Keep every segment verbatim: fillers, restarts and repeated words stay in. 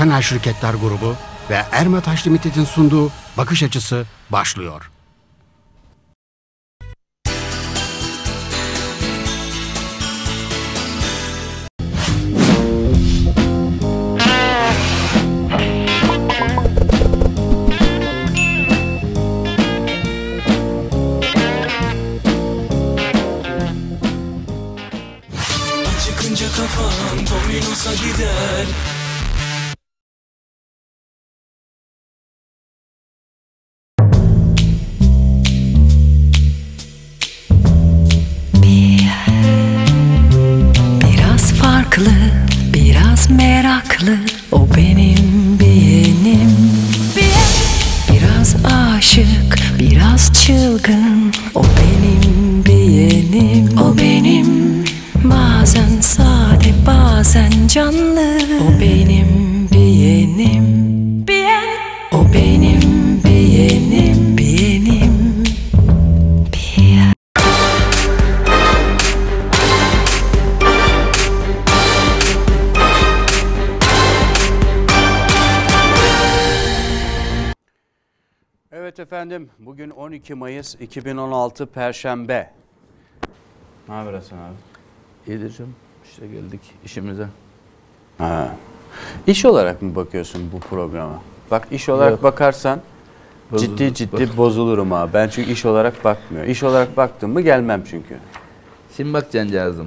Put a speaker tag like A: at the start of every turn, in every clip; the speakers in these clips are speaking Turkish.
A: Akanel Şirketler Grubu ve Ermetaş Limited'in sunduğu Bakış Açısı başlıyor.
B: Çıkınca kafan dominosa gider.
C: Biraz farklı, biraz meraklı, o benim yeğenim. Biraz aşık, biraz çılgın, o benim yeğenim. O benim. Bazen sade, bazen canlı, o benim yeğenim. Bien. O benim yeğenim, yeğenim. Bien.
D: Evet efendim, bugün on iki Mayıs iki bin on altı Perşembe. Ne haber Hasan abi?
E: İyidir canım. İşte geldik işimize.
D: Ha. İş olarak mı bakıyorsun bu programa? Bak iş olarak Yok. bakarsan Bozulur. ciddi ciddi Bak. bozulurum ha. Ben çünkü iş olarak bakmıyor. İş olarak baktım mı gelmem çünkü.
E: Şimdi bak cancağızım.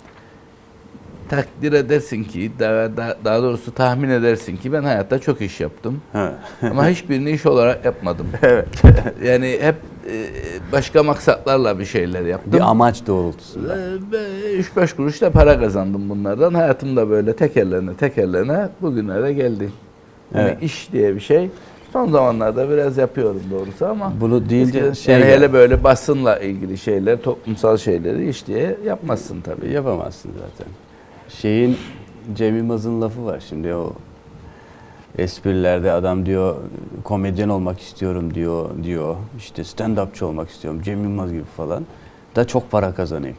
E: Takdir edersin ki, daha, daha, daha doğrusu tahmin edersin ki ben hayatta çok iş yaptım. Ama hiçbirini iş olarak yapmadım.
D: Evet.
E: Yani hep e, başka maksatlarla bir şeyler yaptım.
D: Bir amaç doğrultusunda.
E: üç beş kuruş da para kazandım bunlardan. Hayatım da böyle tekerlerine tekerlerine bugünlere geldi. Yani evet. iş diye bir şey. Son zamanlarda biraz yapıyorum doğrusu ama
D: bunu değil de
E: şey yani hele böyle basınla ilgili şeyler, toplumsal şeyleri iş diye yapmazsın tabii.
D: Yapamazsın zaten. Şeyin Cem Yılmaz'ın lafı var şimdi o esprilerde adam diyor komedyen olmak istiyorum diyor diyor işte stand-upçı olmak istiyorum Cem Yılmaz gibi falan da çok para kazanayım.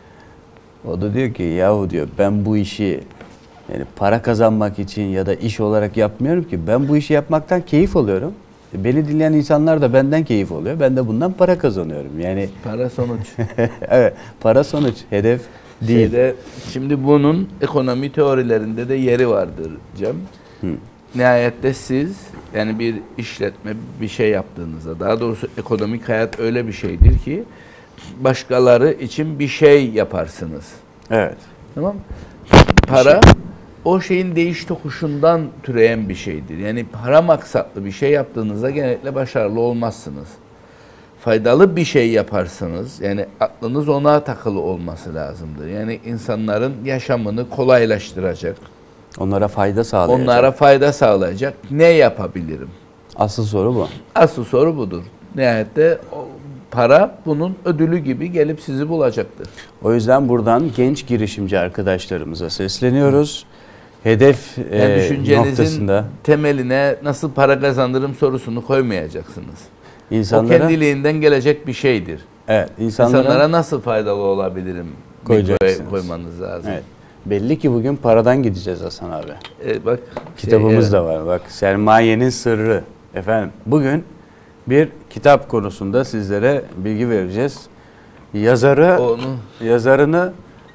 D: O da diyor ki yahu diyor ben bu işi yani para kazanmak için ya da iş olarak yapmıyorum ki ben bu işi yapmaktan keyif alıyorum. Beni dinleyen insanlar da benden keyif alıyor. Ben de bundan para kazanıyorum. Yani
E: para sonuç.
D: Evet, para sonuç, hedef değil.
E: Şeyde, şimdi bunun ekonomi teorilerinde de yeri vardır Cem. Hı. Nihayette siz yani bir işletme bir şey yaptığınızda daha doğrusu ekonomik hayat öyle bir şeydir ki başkaları için bir şey yaparsınız.
D: Evet.
E: Tamam mı? Para o şeyin değiş tokuşundan türeyen bir şeydir. Yani para maksatlı bir şey yaptığınızda genellikle başarılı olmazsınız. Faydalı bir şey yaparsanız, yani aklınız ona takılı olması lazımdır. Yani insanların yaşamını kolaylaştıracak.
D: Onlara fayda sağlayacak.
E: Onlara fayda sağlayacak. Ne yapabilirim?
D: Asıl soru bu.
E: Asıl soru budur. Nihayette o para bunun ödülü gibi gelip sizi bulacaktır.
D: O yüzden buradan genç girişimci arkadaşlarımıza sesleniyoruz. Hedef
E: yani
D: e,
E: düşüncenizin
D: noktasında
E: temeline nasıl para kazanırım sorusunu koymayacaksınız.
D: İnsanlara,
E: o kendiliğinden gelecek bir şeydir.
D: Evet, insanlara,
E: İnsanlara nasıl faydalı olabilirim
D: koyacaksınız.
E: Koymanız lazım.
D: Evet. Belli ki bugün paradan gideceğiz Hasan abi.
E: E, bak
D: kitabımız
E: şey,
D: da var. Bak Sermayenin Sırrı. Efendim bugün bir kitap konusunda sizlere bilgi vereceğiz. Yazarı
E: onu
D: yazarını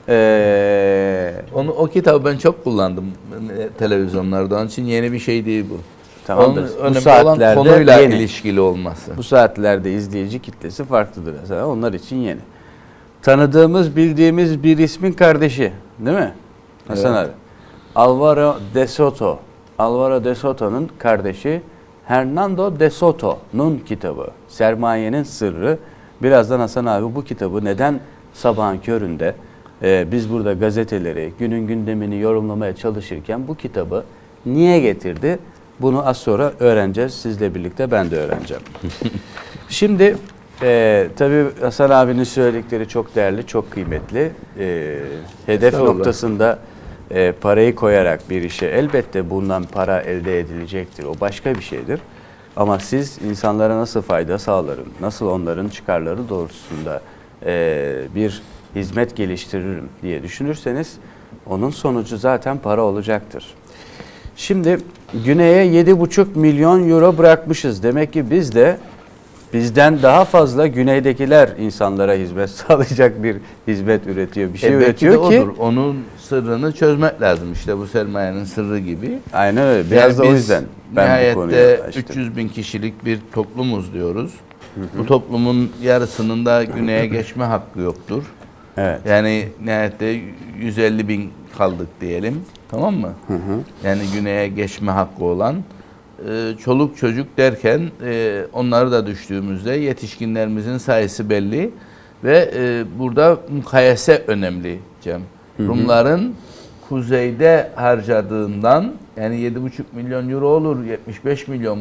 D: ee,
E: onu o kitabı ben çok kullandım televizyonlarda. Onun için yeni bir şey değil bu.
D: Tamamdır.
E: Onun
D: bu saatlerde
E: olan konuyla
D: yeni.
E: ilişkili olması.
D: Bu saatlerde izleyici kitlesi farklıdır mesela. Onlar için yeni. Tanıdığımız, bildiğimiz bir ismin kardeşi, değil mi? Hasan evet. abi. Alvaro de Soto. Alvaro de Soto'nun kardeşi Hernando de Soto'nun kitabı Sermayenin Sırrı. Birazdan Hasan abi bu kitabı neden sabahın köründe e, biz burada gazeteleri, günün gündemini yorumlamaya çalışırken bu kitabı niye getirdi? Bunu az sonra öğreneceğiz. Sizle birlikte ben de öğreneceğim. Şimdi e, tabii Hasan abinin söyledikleri çok değerli, çok kıymetli. E, hedef noktasında e, parayı koyarak bir işe elbette bundan para elde edilecektir. O başka bir şeydir. Ama siz insanlara nasıl fayda sağlarım, nasıl onların çıkarları doğrultusunda e, bir hizmet geliştiririm diye düşünürseniz onun sonucu zaten para olacaktır. Şimdi güneye yedi buçuk milyon euro bırakmışız. Demek ki biz de bizden daha fazla güneydekiler insanlara hizmet sağlayacak bir hizmet üretiyor. Bir şey
E: E, belki de
D: üretiyor ki.
E: odur. Onun sırrını çözmek lazım. İşte bu sermayenin sırrı gibi.
D: Aynen öyle. Biraz da
E: Yani
D: o
E: biz
D: yüzden ben bu konuyu
E: nihayette
D: açtım.
E: üç yüz bin kişilik bir toplumuz diyoruz. Bu toplumun yarısının da güneye geçme hakkı yoktur.
D: Evet.
E: Yani nihayette yüz elli bin kaldık diyelim. Tamam mı? Yani güneye geçme hakkı olan. Ee, çoluk çocuk derken e, onları da düştüğümüzde yetişkinlerimizin sayısı belli. Ve e, burada mukayese önemli Cem. Rumların kuzeyde harcadığından, yani yedi buçuk milyon euro olur, yetmiş beş milyon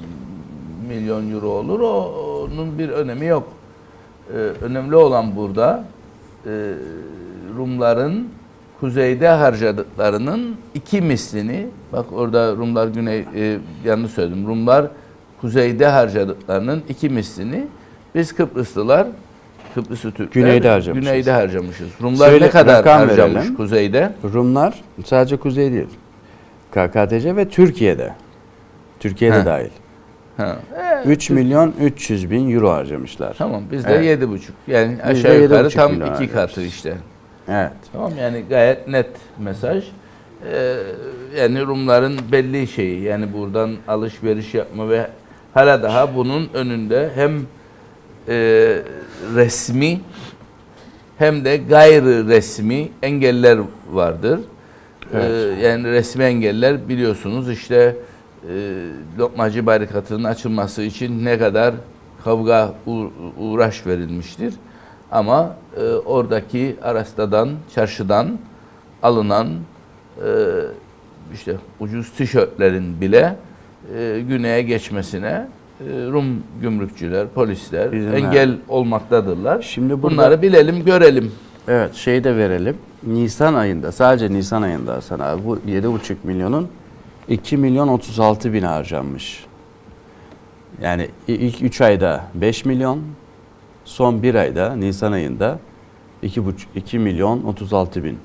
E: milyon euro olur, o- onun bir önemi yok. Ee, önemli olan burada e, Rumların kuzeyde harcadıklarının iki mislini, bak orada Rumlar güney, e, yanlış söyledim, Rumlar kuzeyde harcadıklarının iki mislini biz Kıbrıslılar, Kıbrıslı Türkler
D: Güneyde harcamışız.
E: güneyde harcamışız. Rumlar
D: Söyle,
E: ne kadar
D: rakam
E: harcamış
D: verelim.
E: kuzeyde?
D: Rumlar sadece kuzey değil. K K T C ve Türkiye'de. Türkiye'de
E: He.
D: dahil.
E: Ha.
D: üç milyon üç yüz bin euro harcamışlar.
E: Tamam, bizde
D: Evet.
E: yedi buçuk. Yani
D: Bizde
E: aşağı
D: yedi
E: yukarı
D: buçuk
E: tam
D: milyon
E: iki
D: harcamışız.
E: katı işte.
D: Evet.
E: Tamam, yani gayet net mesaj. Ee, yani Rumların belli şeyi, yani buradan alışveriş yapma ve hala daha bunun önünde hem e, resmi hem de gayri resmi engeller vardır.
D: Evet.
E: Ee, yani resmi engeller biliyorsunuz işte e, Lokmacı barikatının açılması için ne kadar kavga uğ- uğraş verilmiştir. Ama e, oradaki Arasta'dan, çarşıdan alınan e, işte ucuz tişörtlerin bile e, güneye geçmesine e, Rum gümrükçüler, polisler
D: İzin
E: engel
D: ver.
E: olmaktadır.
D: Şimdi burada-
E: bunları bilelim, görelim.
D: Evet, şeyi de verelim. Nisan ayında, sadece Nisan ayında Hasan abi, bu yedi buçuk milyonun iki milyon otuz altı bin harcanmış. Yani ilk üç ayda beş milyon, son bir ayda Nisan ayında iki milyon otuz altı bin.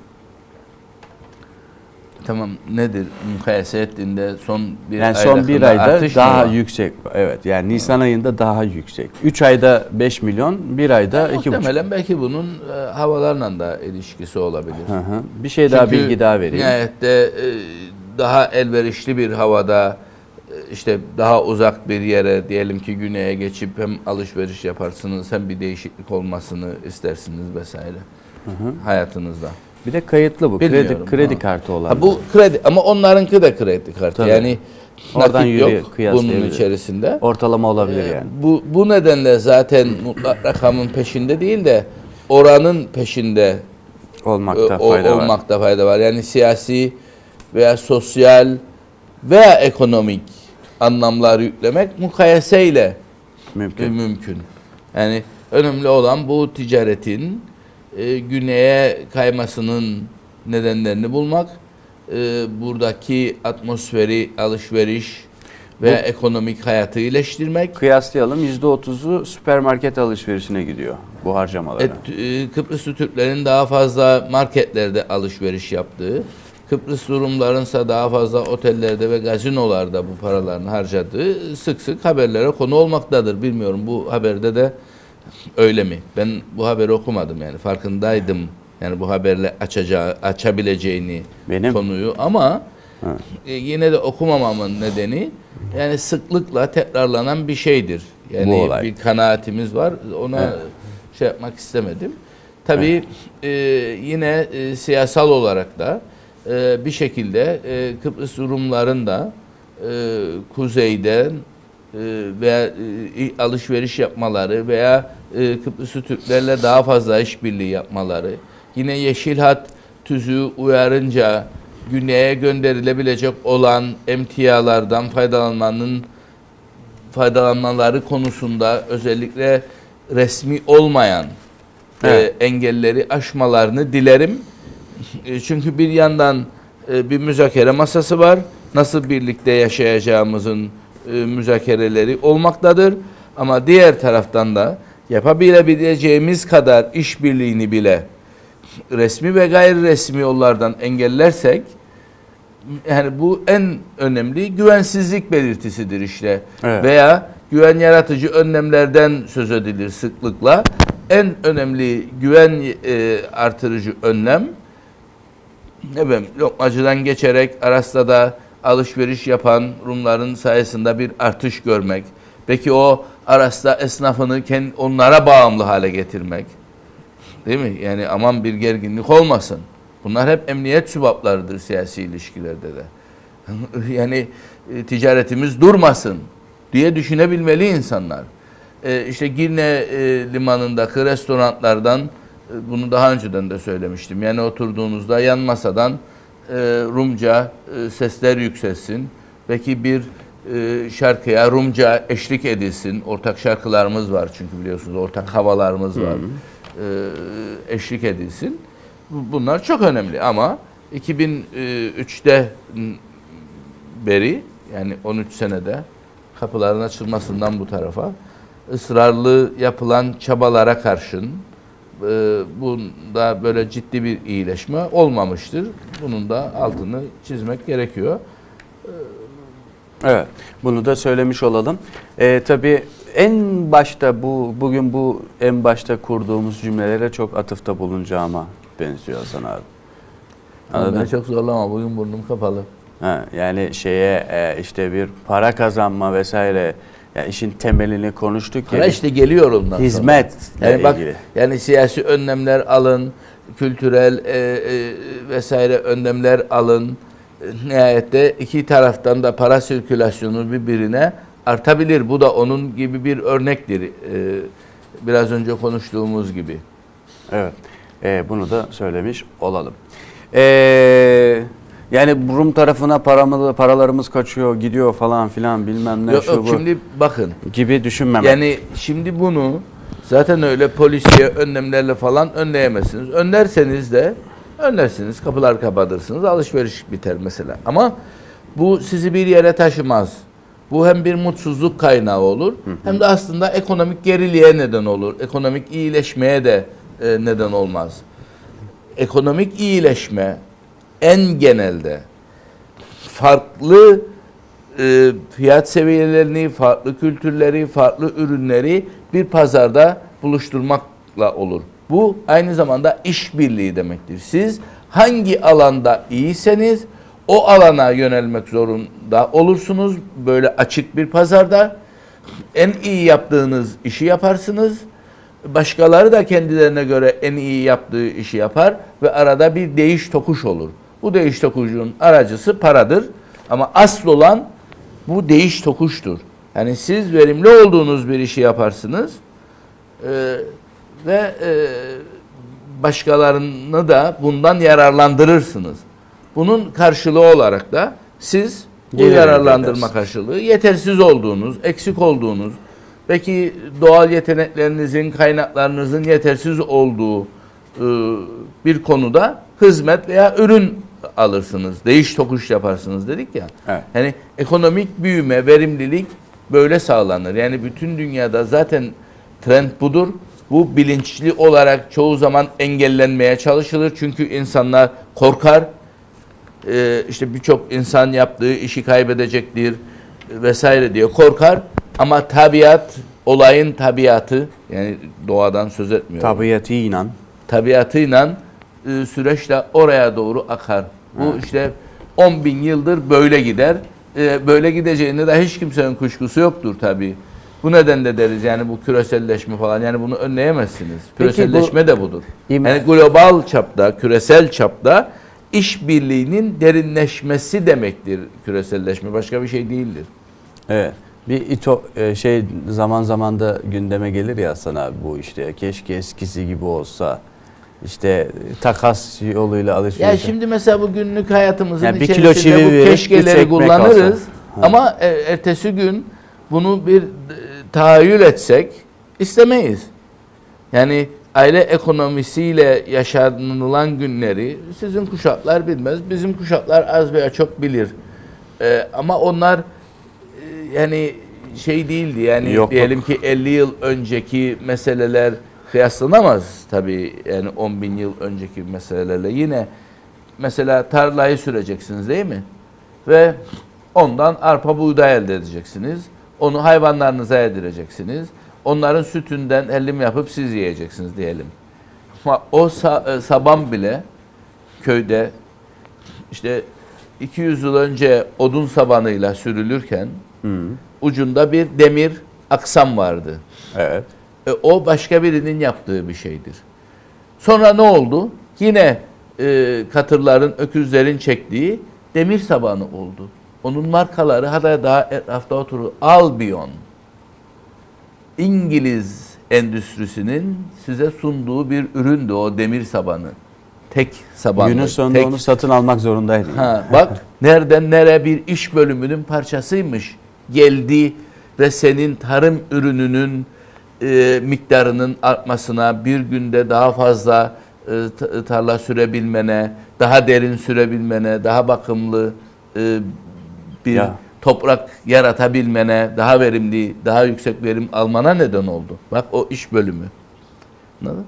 E: Tamam, nedir mukayese ettiğinde son bir
D: Yani
E: ay
D: son bir
E: rakımda
D: ayda
E: artış mı
D: daha
E: var?
D: yüksek. Evet, yani Nisan ayında daha yüksek. üç ayda beş milyon, bir ayda iki buçuk.
E: Muhtemelen belki bunun e, havalarla da ilişkisi olabilir.
D: Hı hı. Bir şey daha,
E: Çünkü
D: bilgi daha vereyim.
E: nihayette e, daha elverişli bir havada, e, işte daha uzak bir yere, diyelim ki güneye geçip hem alışveriş yaparsınız hem bir değişiklik olmasını istersiniz vesaire hayatınızda.
D: Bir de kayıtlı bu. Kredi
E: Bilmiyorum,
D: kredi
E: ha.
D: kartı olan.
E: Ha, bu kredi, ama onlarınki de kredi kartı.
D: Tabii.
E: Yani
D: Oradan
E: nakit
D: yürüye-
E: yok bunun
D: kıyaslayabilir.
E: içerisinde.
D: Ortalama olabilir
E: Ee,
D: yani.
E: Bu bu nedenle zaten mutlak rakamın peşinde değil de oranın peşinde
D: Olmakta
E: e, o-
D: fayda var.
E: olmakta fayda var. Yani siyasi veya sosyal veya ekonomik anlamlar yüklemek mukayeseyle
D: Mümkün.
E: e, mümkün. Yani önemli olan bu ticaretin e, güneye kaymasının nedenlerini bulmak, e, buradaki atmosferi, alışveriş ve ekonomik hayatı iyileştirmek.
D: Kıyaslayalım, yüzde otuzu süpermarket alışverişine gidiyor bu harcamalara.
E: E, t- e, Kıbrıslı Türklerin daha fazla marketlerde alışveriş yaptığı, Kıbrıs Rumlarınsa daha fazla otellerde ve gazinolarda bu paralarını harcadığı sık sık haberlere konu olmaktadır. Bilmiyorum, bu haberde de öyle mi? Ben bu haberi okumadım, yani farkındaydım. Yani bu haberle açacağı, açabileceğini
D: Benim-
E: konuyu, ama e, yine de okumamamın nedeni, yani sıklıkla tekrarlanan bir şeydir. Yani
D: Bu olay.
E: bir kanaatimiz var. Ona
D: Evet.
E: şey yapmak istemedim. Tabii e, yine e, siyasal olarak da e, bir şekilde e, Kıbrıs Rumların da e, kuzeyden e, veya e, alışveriş yapmaları veya e, Kıbrıslı Türklerle daha fazla işbirliği yapmaları, yine Yeşil Hat tüzüğü uyarınca güneye gönderilebilecek olan emtialardan faydalanmanın faydalanmaları konusunda özellikle resmi olmayan
D: Evet.
E: e, engelleri aşmalarını dilerim. E, çünkü bir yandan e, bir müzakere masası var. Nasıl birlikte yaşayacağımızın e, müzakereleri olmaktadır. Ama diğer taraftan da yapabileceğimiz kadar işbirliğini bile resmi ve gayri resmi yollardan engellersek Yani bu en önemli güvensizlik belirtisidir işte.
D: Evet.
E: Veya güven yaratıcı önlemlerden söz edilir sıklıkla. En önemli güven e, artırıcı önlem, efendim, lokmacıdan geçerek Aras'ta alışveriş yapan Rumların sayesinde bir artış görmek. Peki o Aras'ta esnafını kendi, onlara bağımlı hale getirmek. Değil mi? Yani aman bir gerginlik olmasın. Bunlar hep emniyet sübaplarıdır siyasi ilişkilerde de. Yani e, ticaretimiz durmasın diye düşünebilmeli insanlar. E, işte Girne e, limanındaki restoranlardan, e, bunu daha önceden de söylemiştim. Yani oturduğunuzda yan masadan e, Rumca e, sesler yükselsin. Belki bir e, şarkıya Rumca eşlik edilsin. Ortak şarkılarımız var çünkü biliyorsunuz, ortak havalarımız var. E, eşlik edilsin. Bunlar çok önemli ama iki bin üçte beri, yani on üç senede kapıların açılmasından bu tarafa ısrarlı yapılan çabalara karşın e, bunda böyle ciddi bir iyileşme olmamıştır. Bunun da altını çizmek gerekiyor.
D: Evet, bunu da söylemiş olalım. Ee, tabii en başta bu bugün bu en başta kurduğumuz cümlelere çok atıfta bulunacağıma benziyor Hasan abi. Anladın?
E: Ben çok zorlama, bugün burnum kapalı.
D: Ha, yani şeye e, işte bir para kazanma vesaire, yani işin temelini konuştuk ya.
E: Para işte geliyor ondan
D: hizmet
E: sonra. Yani bak,
D: ilgili.
E: yani siyasi önlemler alın, kültürel e, e, vesaire önlemler alın. Nihayette iki taraftan da para sirkülasyonu birbirine artabilir. Bu da onun gibi bir örnektir. Ee, biraz önce konuştuğumuz gibi.
D: Evet. Ee, bunu da söylemiş olalım. Ee, yani Rum tarafına paramız, paralarımız kaçıyor, gidiyor falan filan bilmem ne
E: Yok,
D: şu
E: yok,
D: bu
E: şimdi bakın.
D: gibi düşünmemek.
E: Yani şimdi bunu zaten öyle polisiye önlemlerle falan önleyemezsiniz. Önlerseniz de önlersiniz, kapılar kapatırsınız, alışveriş biter mesela. Ama bu sizi bir yere taşımaz. Bu hem bir mutsuzluk kaynağı olur, hı hı. hem de aslında ekonomik geriliğe neden olur. Ekonomik iyileşmeye de e, neden olmaz. Ekonomik iyileşme en genelde farklı e, fiyat seviyelerini, farklı kültürleri, farklı ürünleri bir pazarda buluşturmakla olur. Bu aynı zamanda işbirliği demektir. Siz hangi alanda iyiyseniz o alana yönelmek zorunda olursunuz. Böyle açık bir pazarda en iyi yaptığınız işi yaparsınız. Başkaları da kendilerine göre en iyi yaptığı işi yapar ve arada bir değiş tokuş olur. Bu değiş tokuşun aracısı paradır. Ama asıl olan bu değiş tokuştur. Yani siz verimli olduğunuz bir işi yaparsınız. Ee, ve e, başkalarını da bundan yararlandırırsınız. Bunun karşılığı olarak da siz bu
D: Gelir
E: yararlandırma karşılığı yetersiz olduğunuz, eksik olduğunuz, belki doğal yeteneklerinizin, kaynaklarınızın yetersiz olduğu e, bir konuda hizmet veya ürün alırsınız. Değiş tokuş yaparsınız dedik ya.
D: Evet.
E: Yani ekonomik büyüme, verimlilik böyle sağlanır. Yani bütün dünyada zaten trend budur. Bu bilinçli olarak çoğu zaman engellenmeye çalışılır. Çünkü insanlar korkar. Ee, işte birçok insan yaptığı işi kaybedecektir vesaire diye korkar. Ama tabiat, olayın tabiatı, yani doğadan söz etmiyorum.
D: Tabiatıyla.
E: Tabiatıyla e, süreçle oraya doğru akar. Bu evet. işte on bin yıldır böyle gider. E, böyle gideceğinde de hiç kimsenin kuşkusu yoktur tabii. Bu nedenle deriz yani bu küreselleşme falan, yani bunu önleyemezsiniz. Küreselleşme bu, de budur. Yani global çapta, küresel çapta işbirliğinin derinleşmesi demektir küreselleşme. Başka bir şey değildir.
D: Evet. Bir ito, şey zaman zaman da gündeme gelir ya Hasan abi, bu işte keşke eskisi gibi olsa. İşte takas yoluyla alışveriş.
E: Ya şimdi mesela bu günlük hayatımızın
D: yani
E: içerisinde bu keşkeleri kullanırız. Ama e, ertesi gün bunu bir e, tahayyül etsek istemeyiz. Yani aile ekonomisiyle yaşanılan günleri sizin kuşaklar bilmez. Bizim kuşaklar az veya çok bilir. E, ama onlar e, yani şey değildi. Yani
D: Yok,
E: diyelim
D: yok.
E: ki elli yıl önceki meseleler kıyaslanamaz tabii, yani on bin yıl önceki meselelerle. Yine mesela tarlayı süreceksiniz değil mi? ve ondan arpa buğday elde edeceksiniz. Onu hayvanlarınıza yedireceksiniz. Onların sütünden ellim yapıp siz yiyeceksiniz diyelim. Ama o sa- saban bile köyde işte iki yüz yıl önce odun sabanıyla sürülürken
D: Hı.
E: ucunda bir demir aksam vardı.
D: Evet.
E: E, o başka birinin yaptığı bir şeydir. Sonra ne oldu? Yine e, katırların, öküzlerin çektiği demir sabanı oldu. Onun markaları hatta daha etrafta oturur. Albion. İngiliz endüstrisinin size sunduğu bir üründü o demir sabanı. Tek sabanlı.
D: Günün sonunda
E: tek...
D: onu satın almak zorundaydı.
E: Ha, bak nereden nereye bir iş bölümünün parçasıymış. Geldi ve senin tarım ürününün e, miktarının artmasına, bir günde daha fazla e, tarla sürebilmene, daha derin sürebilmene, daha bakımlı e, bir
D: Ya.
E: toprak yaratabilmene, daha verimli, daha yüksek verim almana neden oldu. Bak o iş bölümü. Anladın?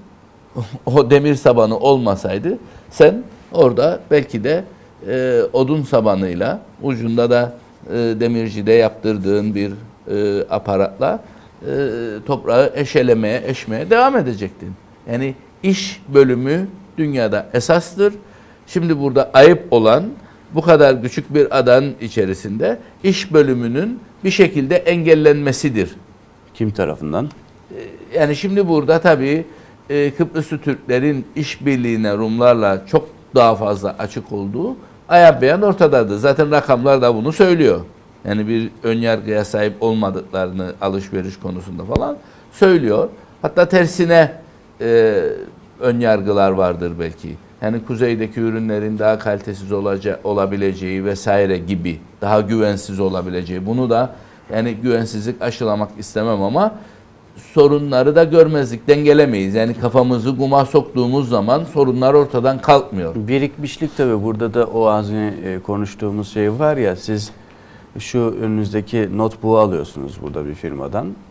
E: O demir sabanı olmasaydı sen orada belki de e, odun sabanıyla ucunda da e, demircide yaptırdığın bir e, aparatla e, toprağı eşelemeye, eşmeye devam edecektin. Yani iş bölümü dünyada esastır. Şimdi burada ayıp olan bu kadar küçük bir adan içerisinde iş bölümünün bir şekilde engellenmesidir.
D: Kim tarafından?
E: Yani şimdi burada tabii e, Kıbrıslı Türklerin işbirliğine Rumlarla çok daha fazla açık olduğu ayan beyan ortadadır. Zaten rakamlar da bunu söylüyor. Yani bir önyargıya sahip olmadıklarını alışveriş konusunda falan söylüyor. Hatta tersine e, önyargılar vardır belki. Yani kuzeydeki ürünlerin daha kalitesiz olacağı, olabileceği vesaire gibi, daha güvensiz olabileceği. Bunu da yani güvensizlik aşılamak istemem ama sorunları da görmezlikten gelemeyiz. Yani kafamızı guma soktuğumuz zaman sorunlar ortadan kalkmıyor.
D: Birikmişlik tabii burada da o az önce konuştuğumuz şey var ya, siz şu önünüzdeki notebook'u alıyorsunuz burada bir firmadan. Ee,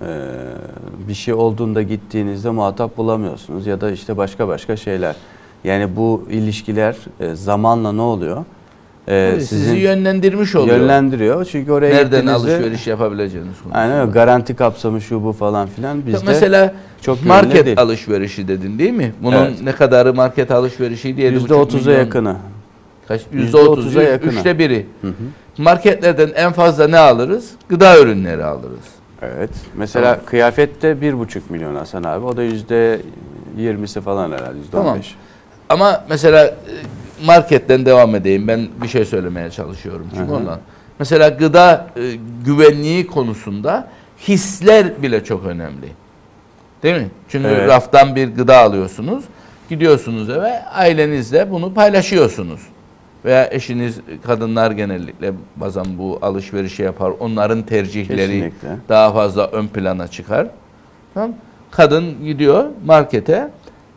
D: bir şey olduğunda gittiğinizde muhatap bulamıyorsunuz ya da işte başka başka şeyler. Yani bu ilişkiler e, zamanla ne oluyor? Ee,
E: Sizi sizin yönlendirmiş oluyor.
D: Yönlendiriyor. Çünkü oraya
E: nereden
D: gittiğinizde
E: alışveriş yapabileceğiniz konusunda.
D: aynen öyle, garanti kapsamı şu bu falan filan bizde
E: mesela
D: çok
E: market
D: değil.
E: alışverişi dedin değil mi? Bunun
D: Evet.
E: ne kadarı market alışverişi diye
D: yüzde otuza yakını.
E: Kaç?
D: Yüzde
E: Yüzde otuz,
D: otuza yakını.
E: üçte biri.
D: Hı hı.
E: Marketlerden en fazla ne alırız? Gıda ürünleri alırız.
D: Evet. Mesela
E: Tamam.
D: kıyafette bir buçuk milyon Hasan abi. O da yüzde yirmisi falan herhalde. Yüzde
E: Tamam.
D: on beş.
E: Ama mesela e, marketten devam edeyim. Ben bir şey söylemeye çalışıyorum. Çünkü
D: Hı hı.
E: ondan. Mesela gıda e, güvenliği konusunda hisler bile çok önemli. Değil mi? Çünkü
D: Evet.
E: raftan bir gıda alıyorsunuz. Gidiyorsunuz eve, ailenizle bunu paylaşıyorsunuz. Veya eşiniz, kadınlar genellikle bazen bu alışverişi yapar. Onların tercihleri
D: Kesinlikle.
E: daha fazla ön plana çıkar. Tamam. Kadın gidiyor markete,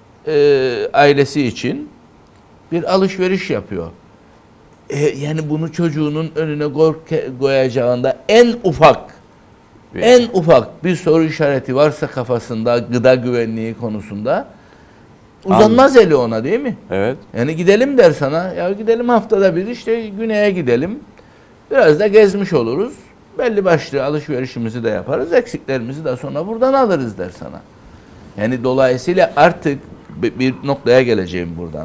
E: e, ailesi için bir alışveriş yapıyor. E, yani bunu çocuğunun önüne koy- koyacağında en ufak
D: Bir-
E: en ufak bir soru işareti varsa kafasında gıda güvenliği konusunda uzanmaz eli ona, değil mi?
D: Evet.
E: Yani gidelim der sana, ya gidelim haftada bir işte güneye gidelim. Biraz da gezmiş oluruz. Belli başlı alışverişimizi de yaparız. Eksiklerimizi de sonra buradan alırız der sana. Yani dolayısıyla artık bir noktaya geleceğim buradan.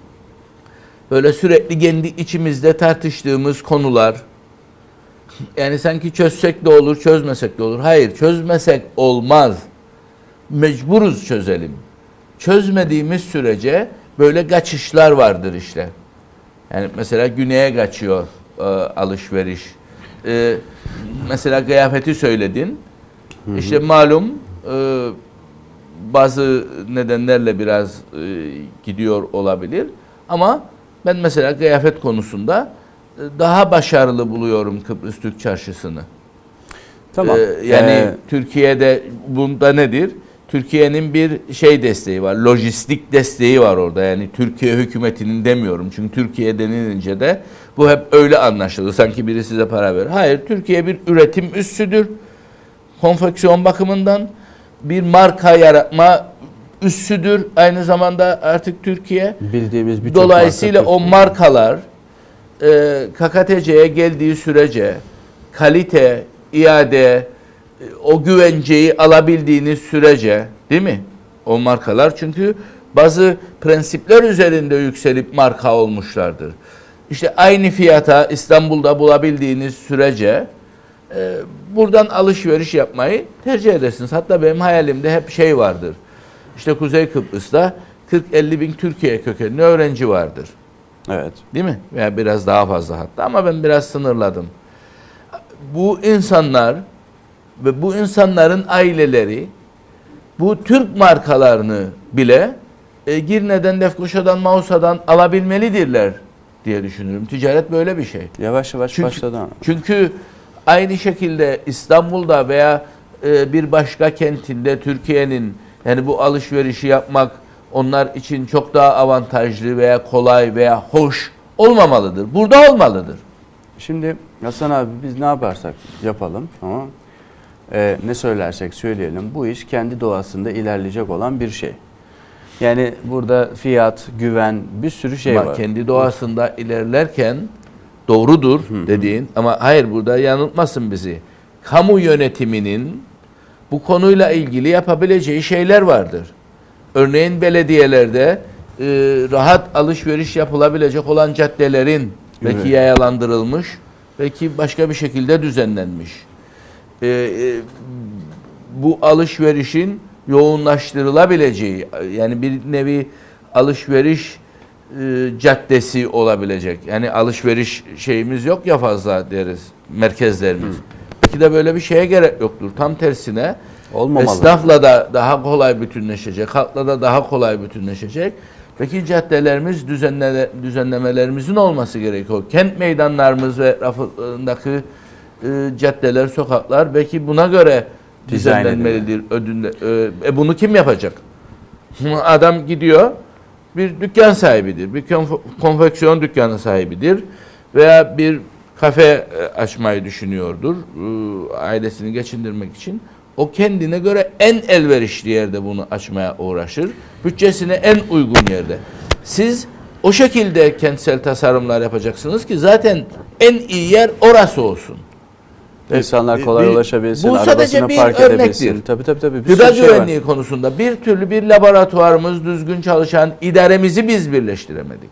E: Böyle sürekli kendi içimizde tartıştığımız konular, yani sanki çözsek de olur, çözmesek de olur. Hayır, çözmesek olmaz. Mecburuz çözelim. Çözmediğimiz sürece böyle kaçışlar vardır işte. Yani mesela güneye kaçıyor e, alışveriş. E, mesela kıyafeti söyledin. Hı hı. İşte malum e, bazı nedenlerle biraz e, gidiyor olabilir. Ama ben mesela kıyafet konusunda e, daha başarılı buluyorum Kıbrıs Türk Çarşısı'nı.
D: Tamam.
E: Ee, yani
D: Ee,
E: Türkiye'de bunda nedir? Türkiye'nin bir şey desteği var, lojistik desteği var orada. Yani Türkiye hükümetinin demiyorum. Çünkü Türkiye denilince de bu hep öyle anlaşılır. Sanki biri size para verir. Hayır, Türkiye bir üretim üssüdür. Konfeksiyon bakımından bir marka yaratma üssüdür. Aynı zamanda artık Türkiye.
D: bildiğimiz birçok
E: Dolayısıyla
D: marka
E: o
D: Türkiye'de.
E: markalar e, K K T C'ye geldiği sürece kalite, iade, e, o güvenceyi alabildiğiniz sürece, değil mi? O markalar çünkü bazı prensipler üzerinde yükselip marka olmuşlardır. İşte aynı fiyata İstanbul'da bulabildiğiniz sürece e, buradan alışveriş yapmayı tercih edersiniz. Hatta benim hayalimde hep şey vardır. İşte Kuzey Kıbrıs'ta kırk elli bin Türkiye kökenli öğrenci vardır.
D: Evet.
E: Değil mi? Veya biraz daha fazla hatta ama ben biraz sınırladım. Bu insanlar ve bu insanların aileleri bu Türk markalarını bile e, Girne'den, Lefkoşa'dan, Mausa'dan alabilmelidirler diye düşünüyorum. Ticaret böyle bir şey.
D: Yavaş yavaş
E: Çünkü,
D: başladı ama.
E: çünkü aynı şekilde İstanbul'da veya e, bir başka kentinde Türkiye'nin yani bu alışverişi yapmak onlar için çok daha avantajlı veya kolay veya hoş olmamalıdır. Burada olmalıdır.
D: Şimdi Hasan abi biz ne yaparsak yapalım ama e, ne söylersek söyleyelim bu iş kendi doğasında ilerleyecek olan bir şey. Yani burada fiyat, güven bir sürü şey
E: Ama
D: var.
E: kendi doğasında ilerlerken doğrudur dediğin ama hayır burada yanıltmasın bizi. Kamu yönetiminin bu konuyla ilgili yapabileceği şeyler vardır. Örneğin belediyelerde e, rahat alışveriş yapılabilecek olan caddelerin belki
D: Evet.
E: yayalandırılmış, belki başka bir şekilde düzenlenmiş. E, e, bu alışverişin yoğunlaştırılabileceği yani bir nevi alışveriş e, caddesi olabilecek. Yani alışveriş şeyimiz yok ya fazla deriz merkezlerimiz. Belki de böyle bir şeye gerek yoktur. Tam tersine
D: Olmamalı.
E: esnafla da daha kolay bütünleşecek, halkla da daha kolay bütünleşecek. Peki caddelerimiz düzenle, düzenlemelerimizin olması gerekiyor. Kent meydanlarımız ve rafındaki e, caddeler, sokaklar belki buna göre
D: Dizayn
E: düzenlenmelidir. Ödünle, e, e, bunu kim yapacak? Adam gidiyor, bir dükkan sahibidir, bir konf- konfeksiyon dükkanı sahibidir veya bir kafe e, açmayı düşünüyordur e, ailesini geçindirmek için. O kendine göre en elverişli yerde bunu açmaya uğraşır. Bütçesine en uygun yerde. Siz o şekilde kentsel tasarımlar yapacaksınız ki zaten en iyi yer orası olsun.
D: İnsanlar kolay
E: Bir-
D: ulaşabilsin,
E: bu sadece
D: arabasına
E: bir
D: park
E: örnektir.
D: edebilsin. Tabii tabii tabii. Bir
E: Gıda
D: sürü şey var.
E: güvenliği konusunda bir türlü bir laboratuvarımız düzgün çalışan idaremizi biz birleştiremedik.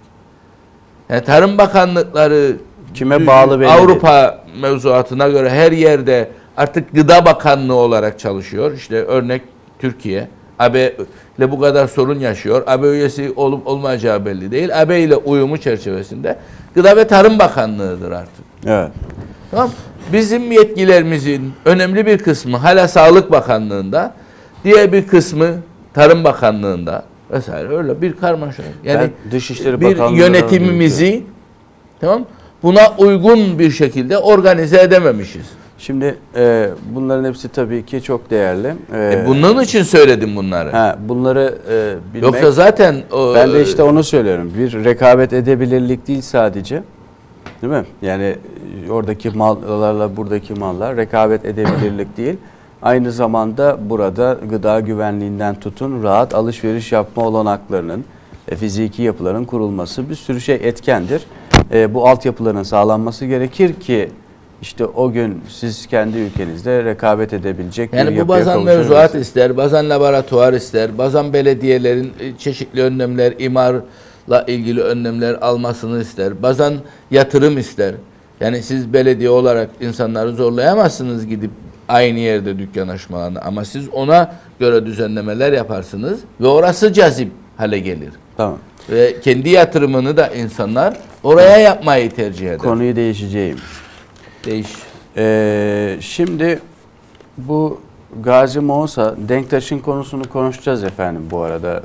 E: Yani Tarım Bakanlıkları
D: Kime
E: dü-
D: bağlı belli
E: Avrupa mevzuatına göre her yerde artık Gıda Bakanlığı olarak çalışıyor. İşte örnek Türkiye. A B ile bu kadar sorun yaşıyor. A B üyesi olup olmayacağı belli değil. A B ile uyumu çerçevesinde Gıda ve Tarım Bakanlığı'dır artık.
D: Evet.
E: Tamam. Bizim yetkilerimizin önemli bir kısmı hala Sağlık Bakanlığı'nda, diğer bir kısmı Tarım Bakanlığı'nda vesaire öyle bir karmaşa. Yani
D: Ben Dışişleri
E: bir
D: Bakanlığı'na
E: yönetimimizi tamam buna uygun bir şekilde organize edememişiz.
D: Şimdi e, bunların hepsi tabii ki çok değerli. E,
E: E bunun için söyledim bunları.
D: ha, bunları e, bilmek.
E: Yoksa zaten o,
D: Ben de işte onu söylüyorum. Bir rekabet edebilirlik değil sadece. Değil mi? Yani oradaki mallarla buradaki mallar rekabet edebilirlik değil. Aynı zamanda burada gıda güvenliğinden tutun rahat alışveriş yapma olanaklarının, e, fiziki yapıların kurulması bir sürü şey etkendir. E, bu altyapıların sağlanması gerekir ki işte o gün siz kendi ülkenizde rekabet edebilecek bir
E: yani bu
D: yapıya
E: bazen mevzuat
D: kavuşabilirsiniz.
E: ister, bazen laboratuvar ister, bazen belediyelerin e, çeşitli önlemler, imarla ilgili önlemler almasını ister, bazen yatırım ister. Yani siz belediye olarak insanları zorlayamazsınız gidip aynı yerde dükkan açmalarını ama siz ona göre düzenlemeler yaparsınız ve orası cazip hale gelir.
D: Tamam.
E: Ve kendi yatırımını da insanlar oraya yapmayı tercih eder.
D: Konuyu değişeceğim.
E: Değiş.
D: Ee, şimdi bu Gazi Mausa Denktaş'ın konusunu konuşacağız efendim bu arada.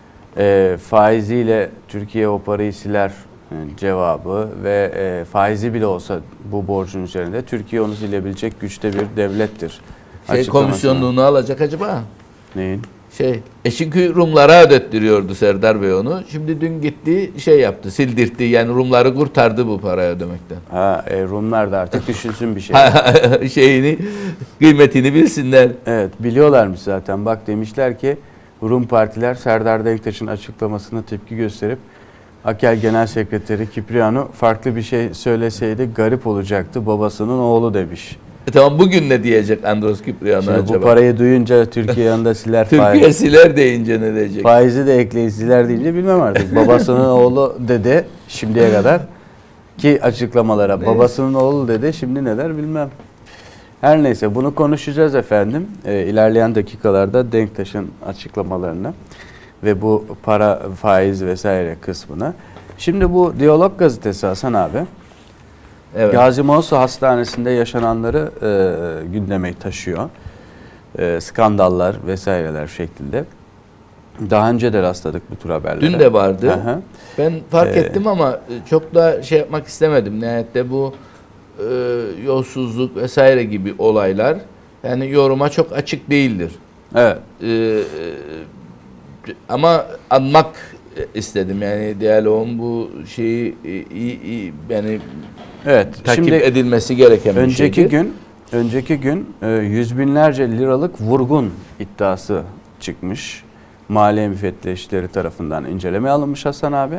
D: Ee, faiziyle Türkiye o parayı siler e, cevabı ve e, faizi bile olsa bu borcun üzerinde Türkiye onu silebilecek güçte bir devlettir.
E: Şey
D: Açıklaması
E: komisyonluğunu alacak acaba?
D: Neyin?
E: Şey, e çünkü Rumlara ödettiriyordu Serdar Bey onu. Şimdi dün gitti şey yaptı, sildirtti. Yani Rumları kurtardı bu parayı ödemekten.
D: Ha, e, Rumlar da artık düşünsün bir şey.
E: Şeyini, kıymetini bilsinler.
D: Evet, biliyorlarmış zaten. Bak demişler ki Rum partiler Serdar Denktaş'ın açıklamasına tepki gösterip Akel Genel Sekreteri Kipriano farklı bir şey söyleseydi garip olacaktı. Babasının oğlu demiş.
E: E tamam, bugün ne diyecek Andros Kipriano
D: Şimdi
E: acaba?
D: bu parayı duyunca Türkiye yanında siler
E: Türkiye
D: faiz.
E: siler deyince ne diyecek?
D: Faizi de ekleyin siler deyince bilmem artık. Babasının oğlu dedi şimdiye kadar ki açıklamalara.
E: Neyse.
D: Babasının oğlu dedi, şimdi ne der bilmem. Her neyse bunu konuşacağız efendim. E, ilerleyen dakikalarda Denktaş'ın açıklamalarını ve bu para, faiz vesaire kısmına. Şimdi bu Diyalog Gazetesi Hasan abi,
E: Evet.
D: Gazi Mausa Hastanesi'nde yaşananları e, gündeme taşıyor. E, skandallar vesaireler şeklinde. Daha önce de rastladık bu tür haberlere.
E: Dün de vardı.
D: Aha.
E: Ben fark
D: Ee,
E: ettim ama çok da şey yapmak istemedim. Nihayette bu e, yolsuzluk vesaire gibi olaylar yani yoruma çok açık değildir.
D: Evet.
E: E, e, ama anmak istedim. Yani diyaloğun bu şeyi e, iyi, iyi yani
D: Evet.
E: takip
D: Şimdi
E: edilmesi gereken bir
D: önceki
E: şeydir.
D: gün önceki gün e, yüz binlerce liralık vurgun iddiası çıkmış. Maliye müfettişleri tarafından incelemeye alınmış Hasan abi.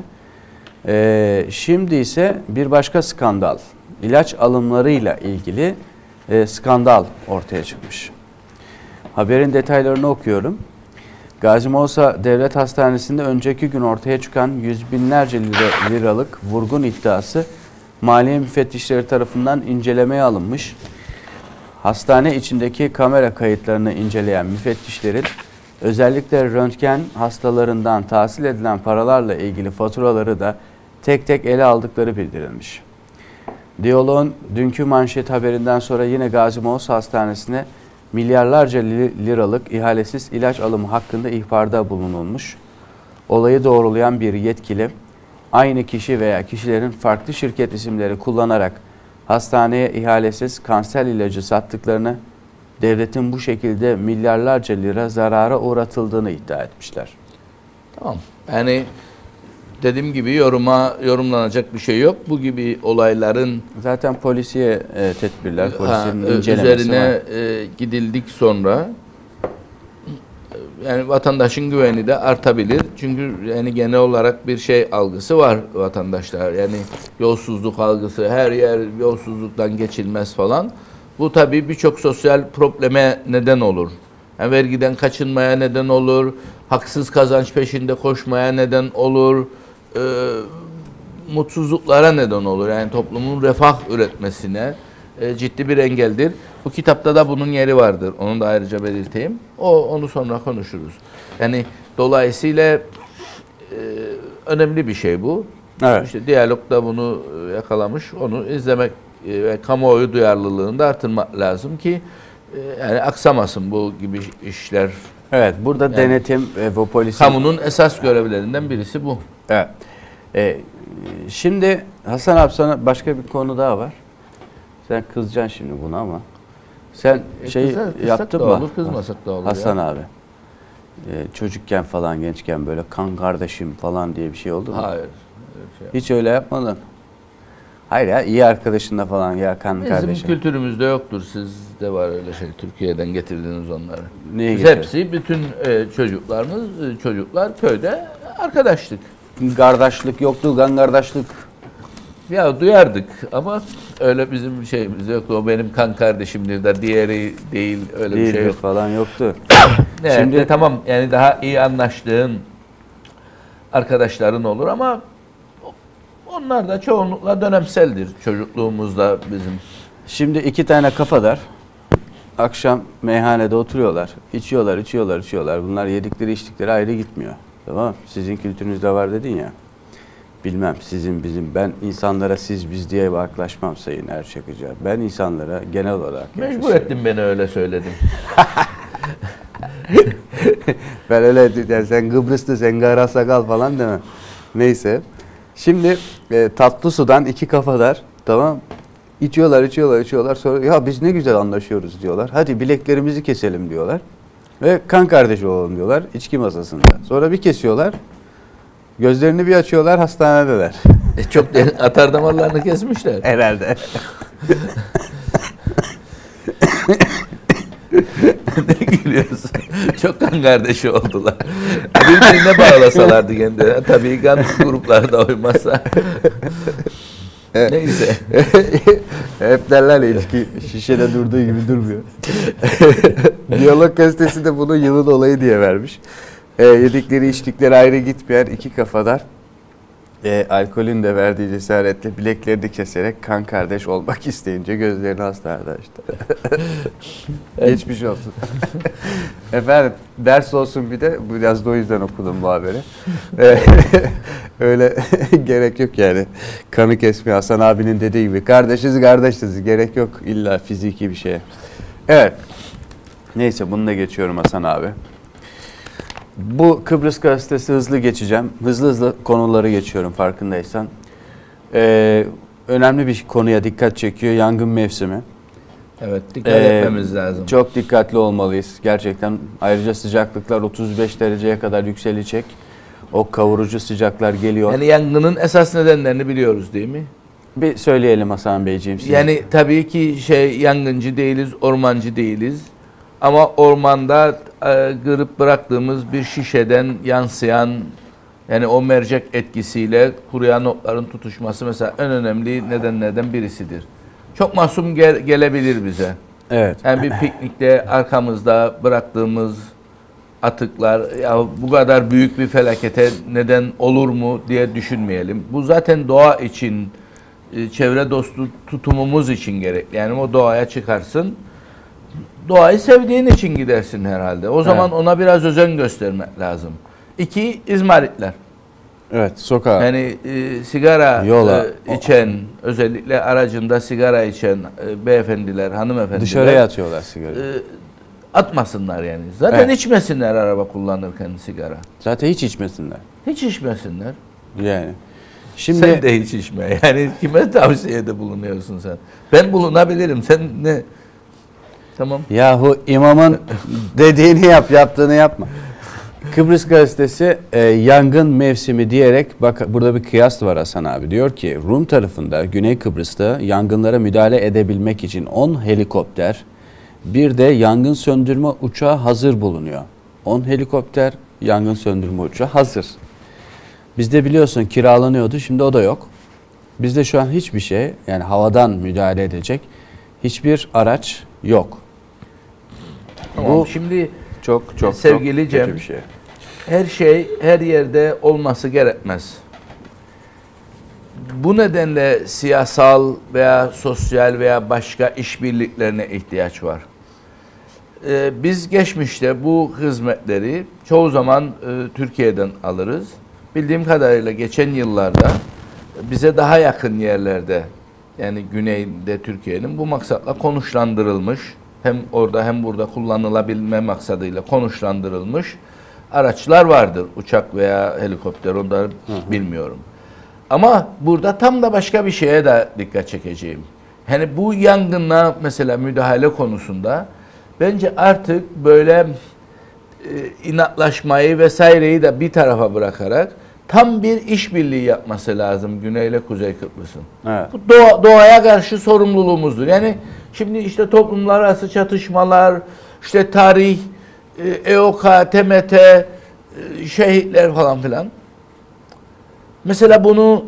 D: E, şimdi ise bir başka skandal, ilaç alımlarıyla ilgili e, skandal ortaya çıkmış. Haberin detaylarını okuyorum. Gazi Mausa Devlet Hastanesi'nde önceki gün ortaya çıkan yüz binlerce lira, liralık vurgun iddiası maliye müfettişleri tarafından incelemeye alınmış. Hastane içindeki kamera kayıtlarını inceleyen müfettişlerin özellikle röntgen hastalarından tahsil edilen paralarla ilgili faturaları da tek tek ele aldıkları bildirilmiş. Diyalog'un dünkü manşet haberinden sonra yine Gazi Mausa Hastanesi'ne milyarlarca liralık ihalesiz ilaç alımı hakkında ihbarda bulunulmuş. Olayı doğrulayan bir yetkili, aynı kişi veya kişilerin farklı şirket isimleri kullanarak hastaneye ihalesiz kanser ilacı sattıklarını, devletin bu şekilde milyarlarca lira zarara uğratıldığını iddia etmişler.
E: Tamam. Yani dediğim gibi yoruma yorumlanacak bir şey yok. Bu gibi olayların
D: Zaten polisiye e, tedbirler,
E: ha,
D: polisin
E: e,
D: incelemesi
E: üzerine
D: var.
E: e, gidildik sonra yani vatandaşın güveni de artabilir. Çünkü yani genel olarak bir şey algısı var vatandaşlar. Yani yolsuzluk algısı, her yer yolsuzluktan geçilmez falan. Bu tabii birçok sosyal probleme neden olur. Yani vergiden kaçınmaya neden olur, haksız kazanç peşinde koşmaya neden olur, e, mutsuzluklara neden olur. Yani toplumun refah üretmesine e, ciddi bir engeldir. Bu kitapta da bunun yeri vardır. Onu da ayrıca belirteyim. O onu sonra konuşuruz. Yani dolayısıyla e, önemli bir şey bu.
D: Evet.
E: İşte Diyalog da bunu e, yakalamış. Onu izlemek e, ve kamuoyu duyarlılığını da artırmak lazım ki e, yani aksamasın bu gibi işler.
D: Evet, burada
E: Yani
D: denetim ve bu polisin...
E: Kamunun esas görevlerinden birisi bu.
D: Evet. Ee, şimdi Hasan abi sana başka bir konu daha var. Sen kızacaksın şimdi buna ama. Sen
E: E,
D: şey
E: kızar- kızsak
D: yaptın
E: da
D: mı?
E: olur, kızmasak da olur
D: Hasan
E: ya.
D: abi. Ee, çocukken falan gençken böyle kan kardeşim falan diye bir şey oldu mu?
E: Hayır. öyle bir şey
D: Hiç öyle yapmadın. Hayır ya, iyi arkadaşınla falan ya kan
E: Bizim
D: kardeşim.
E: kültürümüzde yoktur. Sizde var öyle şey. Türkiye'den getirdiniz onları.
D: Niye
E: Biz
D: getirdin?
E: hepsi, bütün e, çocuklarımız, e, çocuklar köyde arkadaştık.
D: Kardeşlik yoktu, kan kardeşlik.
E: Ya duyardık ama öyle bizim şeyimiz yoktu. O benim kan kardeşimdir da diğeri değil, öyle bir şey
D: Değildir
E: yok.
D: falan yoktu.
E: Evet,
D: Şimdi-
E: de tamam yani daha iyi anlaştığın arkadaşların olur ama onlar da çoğunlukla dönemseldir çocukluğumuzda bizim.
D: Şimdi iki tane kafadar akşam meyhanede oturuyorlar. İçiyorlar, içiyorlar, içiyorlar. Bunlar yedikleri içtikleri ayrı gitmiyor. Tamam mı? Sizin kültürünüzde var dedin ya. Bilmem sizin bizim. Ben insanlara siz biz diye yaklaşmam Sayın Erçakıcı. Ben insanlara genel olarak
E: Mecbur
D: yaklaşıyorum.
E: ettin beni öyle söyledim.
D: Ben öyle yani sen Kıbrıs'ta sen kara sakal falan deme. Neyse. Şimdi e, tatlı sudan iki kafadar, tamam, içiyorlar içiyorlar içiyorlar, sonra ya biz ne güzel anlaşıyoruz diyorlar. Hadi bileklerimizi keselim diyorlar. Ve kan kardeşi olalım diyorlar içki masasında. Sonra bir kesiyorlar. Gözlerini bir açıyorlar, hastanedeler.
E: E, çok derin atar damarlarını kesmişler.
D: Herhalde.
E: Ne gülüyorsun? biliyorsun. Çok kan kardeşi oldular. Birbirine bağlasalardı kendilerine. Tabii kan grupları da uymazsa. Neyse.
D: Hep derler ya, ilişki şişede durduğu gibi durmuyor. Diyalog gazetesi de bunu yılın olayı diye vermiş. E, yedikleri içtikleri ayrı gitmeyen iki kafadar e, alkolün de verdiği cesaretle bileklerini keserek kan kardeş olmak isteyince gözlerini hastanede açtı. Geçmiş olsun. Efendim ders olsun bir de, biraz da o yüzden okudum bu haberi. E, öyle gerek yok yani. Kanı kesmiyor, Hasan abinin dediği gibi. Kardeşiz kardeşiz, gerek yok illa fiziki bir şeye. Evet. Neyse bunu da geçiyorum Hasan abi. Bu Kıbrıs gazetesi hızlı geçeceğim. Hızlı hızlı konuları geçiyorum farkındaysan. Ee, önemli bir konuya dikkat çekiyor. Yangın mevsimi.
E: Evet, dikkat
D: Ee,
E: etmemiz lazım.
D: Çok dikkatli olmalıyız. Gerçekten ayrıca sıcaklıklar otuz beş dereceye kadar yükselecek. O kavurucu sıcaklar geliyor.
E: Yani yangının esas nedenlerini biliyoruz değil mi?
D: Bir söyleyelim Hasan Beyciğim size.
E: Yani tabii ki şey yangıncı değiliz, ormancı değiliz. Ama ormanda e, kırıp bıraktığımız bir şişeden yansıyan, yani o mercek etkisiyle kuruyan otların tutuşması mesela en önemli nedenlerden birisidir. Çok masum gel- gelebilir bize.
D: Evet.
E: Yani bir piknikte arkamızda bıraktığımız atıklar ya bu kadar büyük bir felakete neden olur mu diye düşünmeyelim. Bu zaten doğa için, e, çevre dostu tutumumuz için gerekli. Yani o doğaya çıkarsın. Doğayı sevdiğin için gidersin herhalde. O zaman
D: Evet.
E: ona biraz özen göstermek lazım. İki, izmaritler.
D: Evet, sokağa.
E: Yani e, sigara
D: Yola.
E: e, içen, özellikle aracında sigara içen e, beyefendiler, hanımefendiler
D: Dışarıya atıyorlar sigarayı.
E: e, atmasınlar yani. Zaten
D: Evet.
E: içmesinler araba kullanırken sigara.
D: Zaten hiç içmesinler.
E: Hiç içmesinler.
D: Yani. Şimdi
E: Sen de hiç içme. Yani kime tavsiyede bulunuyorsun sen? Ben bulunabilirim. Sen ne? Tamam.
D: yahu imamın dediğini yap, yaptığını yapma. Kıbrıs gazetesi e, yangın mevsimi diyerek, bak burada bir kıyas var Hasan abi. Diyor ki Rum tarafında Güney Kıbrıs'ta yangınlara müdahale edebilmek için on helikopter, bir de yangın söndürme uçağı hazır bulunuyor. on helikopter, yangın söndürme uçağı hazır. Bizde biliyorsun kiralanıyordu, şimdi o da yok. Bizde şu an hiçbir şey, yani havadan müdahale edecek hiçbir araç yok.
E: Tamam.
D: Bu
E: Şimdi
D: çok çok
E: sevgili
D: çok
E: Cem,
D: kötü bir şey.
E: her şey her yerde olması gerekmez. Bu nedenle siyasal veya sosyal veya başka işbirliklerine ihtiyaç var. Ee, biz geçmişte bu hizmetleri çoğu zaman e, Türkiye'den alırız. Bildiğim kadarıyla geçen yıllarda bize daha yakın yerlerde, yani güneyde Türkiye'nin bu maksatla konuşlandırılmış, hem orada hem burada kullanılabilme maksadıyla konuşlandırılmış araçlar vardır. Uçak veya helikopter, onları bilmiyorum. Ama burada tam da başka bir şeye de dikkat çekeceğim. Yani bu yangına mesela müdahale konusunda bence artık böyle e, inatlaşmayı vesaireyi de bir tarafa bırakarak tam bir işbirliği yapması lazım Güney ile Kuzey Kıbrıs'ın.
D: Evet.
E: Bu doğa, doğaya karşı sorumluluğumuzdur. Yani şimdi işte toplumlar arası çatışmalar, işte tarih, e, E O K, T M T, e, şehitler falan filan. Mesela bunu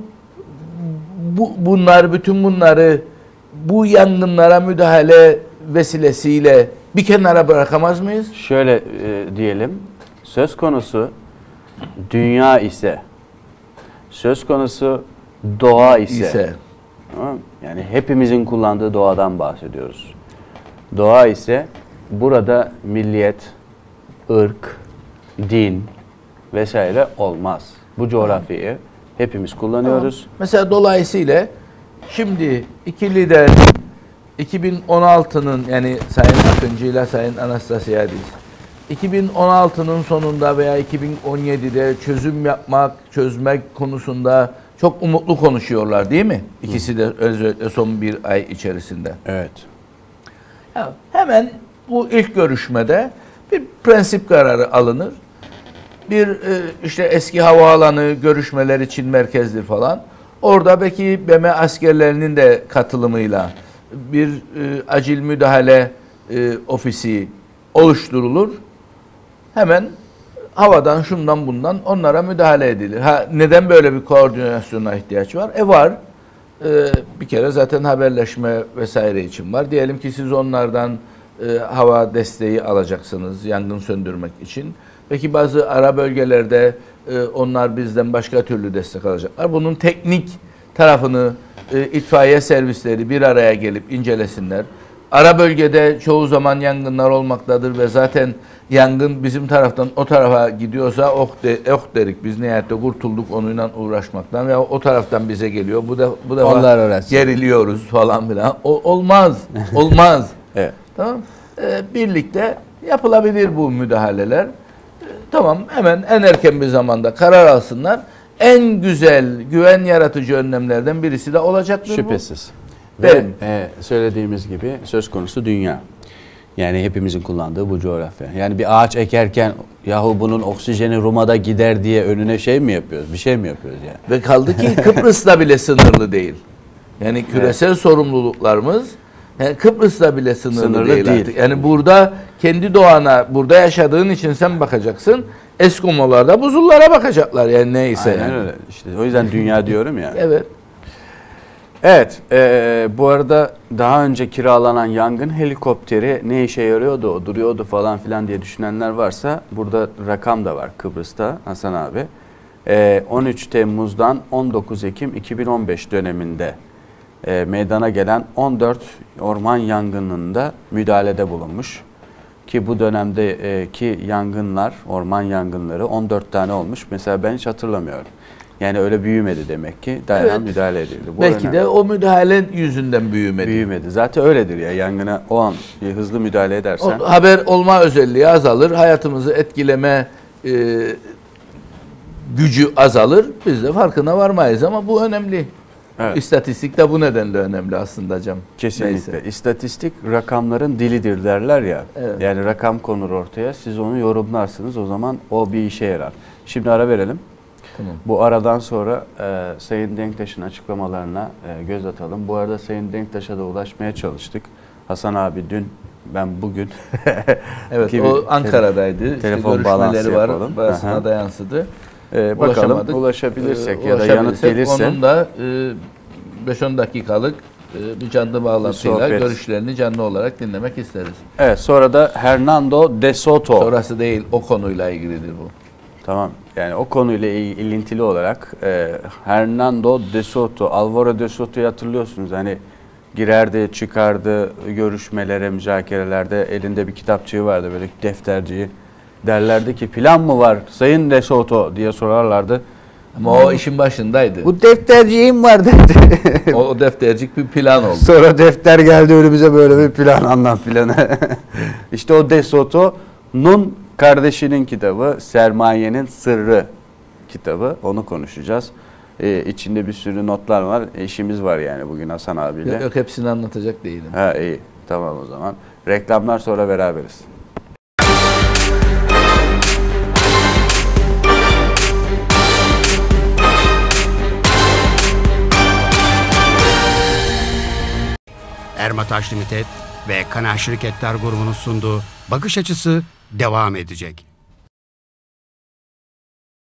E: bu, bunlar, bütün bunları bu yangınlara müdahale vesilesiyle bir kenara bırakamaz mıyız?
D: Şöyle e, diyelim, söz konusu dünya ise, söz konusu doğa ise,
E: İse.
D: tamam mı? Yani hepimizin kullandığı doğadan bahsediyoruz. Doğa ise burada milliyet, ırk, din vesaire olmaz. Bu coğrafyayı hepimiz kullanıyoruz.
E: Mesela dolayısıyla şimdi iki lider iki bin on altının, yani Sayın Akıncı ile Sayın Anastasiadis iki bin on altının sonunda veya iki bin on yedide çözüm yapmak, çözmek konusunda çok umutlu konuşuyorlar değil mi? İkisi de özellikle son bir ay içerisinde.
D: Evet.
E: Ya hemen bu ilk görüşmede bir prensip kararı alınır. Bir e, işte eski havaalanı görüşmeler için merkezdir falan. Orada belki B M askerlerinin de katılımıyla bir e, acil müdahale e, ofisi oluşturulur. Hemen havadan şundan bundan onlara müdahale edilir. Ha, neden böyle bir koordinasyona ihtiyaç var? E var. Ee, bir kere zaten haberleşme vesaire için var. Diyelim ki siz onlardan e, hava desteği alacaksınız yangın söndürmek için. Peki bazı ara bölgelerde e, onlar bizden başka türlü destek alacaklar. Bunun teknik tarafını e, itfaiye servisleri bir araya gelip incelesinler. Ara bölgede çoğu zaman yangınlar olmaktadır ve zaten yangın bizim taraftan o tarafa gidiyorsa oh, de, oh derik biz nihayette kurtulduk onunla uğraşmaktan ve o taraftan bize geliyor. Bu da bu defa geriliyoruz falan filan. O, olmaz. Olmaz.
D: Evet.
E: Tamam. Ee, birlikte yapılabilir bu müdahaleler. Ee, tamam hemen en erken bir zamanda karar alsınlar. En güzel güven yaratıcı önlemlerden birisi de olacaktır
D: Şüphesiz.
E: bu.
D: Ve
E: Evet.
D: e, söylediğimiz gibi söz konusu dünya. Yani hepimizin kullandığı bu coğrafya. Yani bir ağaç ekerken yahu bunun oksijeni Ruma'da gider diye önüne şey mi yapıyoruz? Bir şey mi yapıyoruz yani?
E: Ve kaldı ki Kıbrıs'ta bile sınırlı değil. Yani küresel evet. sorumluluklarımız yani Kıbrıs'ta bile sınırlı,
D: sınırlı
E: değil,
D: değil
E: artık. Yani burada kendi doğana, burada yaşadığın için sen bakacaksın. Eskimolar da buzullara bakacaklar yani neyse.
D: Aynen
E: yani.
D: öyle. İşte o yüzden dünya diyorum ya.
E: Evet.
D: Evet, e, bu arada daha önce kiralanan yangın helikopteri ne işe yarıyordu, o duruyordu falan filan diye düşünenler varsa burada rakam da var Kıbrıs'ta Hasan abi. E, on üç Temmuz'dan on dokuz Ekim iki bin on beş döneminde e, meydana gelen on dört orman yangınında müdahalede bulunmuş. Ki bu dönemdeki yangınlar, orman yangınları on dört tane olmuş. Mesela ben hiç hatırlamıyorum. Yani öyle büyümedi demek ki. Dayanan evet. müdahale edildi. Bu
E: Belki
D: önemli.
E: de o müdahale yüzünden büyümedi.
D: Büyümedi. Zaten öyledir ya. Yangına o an hızlı müdahale edersen.
E: O, haber olma özelliği azalır. Hayatımızı etkileme e, gücü azalır. Biz de farkına varmayız ama bu önemli. Evet. İstatistik de bu nedenle önemli aslında Cem.
D: Kesinlikle.
E: Neyse.
D: İstatistik rakamların dilidir derler ya.
E: Evet.
D: Yani rakam konur ortaya. Siz onu yorumlarsınız. O zaman o bir işe yarar. Şimdi ara verelim.
E: Tamam.
D: Bu aradan sonra e, Sayın Denktaş'ın açıklamalarına e, göz atalım. Bu arada Sayın Denktaş'a da ulaşmaya çalıştık. Hasan abi dün, ben bugün.
E: Evet,
D: gibi,
E: o Ankara'daydı. İşte
D: telefon bağlantısı
E: var,
D: yapalım.
E: basına da yansıdı.
D: E, bakalım ulaşabilirsek ee, ya da yanıt gelirse.
E: Onun da e, beş on dakikalık e, bir canlı bağlantıyla
D: bir
E: görüşlerini canlı olarak dinlemek isteriz.
D: Evet, sonra da Hernando de Soto.
E: Sonrası değil, o konuyla ilgilidir bu.
D: Tamam. Yani o konuyla ilintili olarak e, Hernando de Soto, Alvaro de Soto'yu hatırlıyorsunuz. Hani girerdi, çıkardı görüşmelere, müzakerelerde elinde bir kitapçığı vardı, böyle defterciği. Derlerdi ki plan mı var Sayın de Soto diye sorarlardı.
E: Ama o işin başındaydı.
D: Bu defterciğim var dedi.
E: o, o deftercik bir plan oldu.
D: Sonra defter geldi önümüze, böyle bir plan, anlam planı. İşte o de Soto'nun kardeşinin kitabı, Sermayenin Sırrı kitabı. Onu konuşacağız. Ee, içinde bir sürü notlar var. İşimiz var yani bugün Hasan abiyle.
E: Yok, yok hepsini anlatacak değilim.
D: Ha iyi. Tamam o zaman. Reklamlar sonra beraberiz.
A: Ermataş Limited ve Kanal Şirketler grubunun sunduğu Bakış Açısı devam edecek.